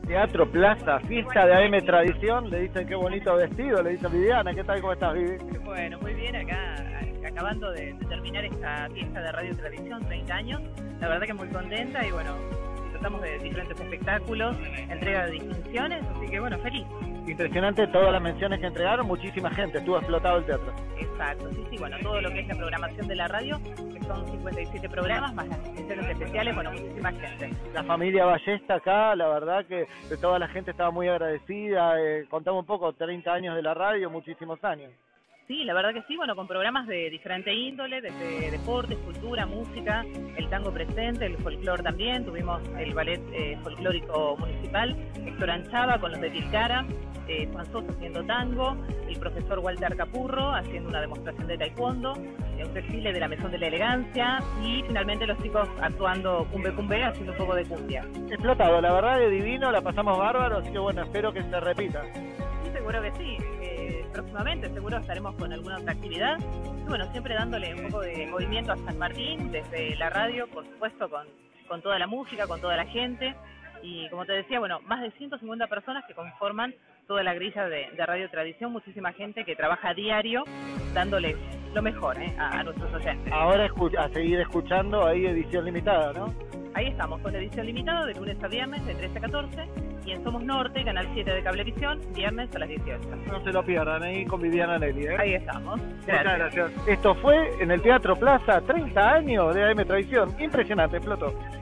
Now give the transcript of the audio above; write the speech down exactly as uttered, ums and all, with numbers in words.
Teatro Plaza, fiesta de A M Tradición, le dicen qué bonito vestido, le dicen Viviana, ¿qué tal? ¿Cómo estás, Vivi? Bueno, muy bien, acá acabando de, de terminar esta fiesta de Radio Tradición, treinta años, la verdad que muy contenta y bueno, disfrutamos de diferentes espectáculos, entrega de distinciones, así que bueno, feliz. Impresionante todas las menciones que entregaron, muchísima gente, estuvo explotado el teatro. Exacto, sí, sí, bueno, todo lo que es la programación de la radio, que son cincuenta y siete programas, más las distinciones especiales, bueno, muchísima gente. La familia Ballesta acá, la verdad que de toda la gente estaba muy agradecida, eh, contamos un poco, treinta años de la radio, muchísimos años. Sí, la verdad que sí, bueno, con programas de diferente índole, desde deportes, cultura, música, el tango presente, el folclore también, tuvimos el ballet eh, folclórico municipal, Héctor Anchava con los de Tilcara, eh, Juan Sosa haciendo tango, el profesor Walter Capurro haciendo una demostración de taekwondo, eh, un desfile de la Mesón de la Elegancia y finalmente los chicos actuando cumbe cumbe, haciendo un poco de cumbia. Explotado, la verdad es divino, la pasamos bárbaro, así que bueno, espero que se repita. Sí, seguro que sí. Próximamente seguro estaremos con alguna otra actividad y bueno, siempre dándole un poco de movimiento a San Martín desde la radio, por supuesto con, con toda la música, con toda la gente y como te decía, bueno, más de ciento cincuenta personas que conforman toda la grilla de, de Radio Tradición, muchísima gente que trabaja a diario dándole lo mejor ¿eh? a, a nuestros oyentes. Ahora a seguir escuchando ahí edición limitada, ¿no? Ahí estamos, con edición limitada de lunes a viernes de trece a catorce y en Somos Norte, canal siete de Cablevisión, viernes a las dieciocho. No se lo pierdan ahí con Viviana Nelly, ¿eh? Ahí estamos. Gracias. Muchas gracias. Esto fue en el Teatro Plaza, treinta años de A M Tradición. Impresionante, explotó.